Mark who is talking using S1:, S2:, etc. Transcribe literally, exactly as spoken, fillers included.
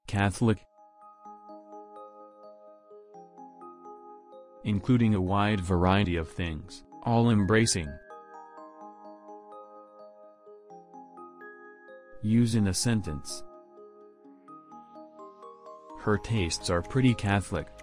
S1: Catholic. Including a wide variety of things, all-embracing. Use in a sentence. Her tastes are pretty Catholic.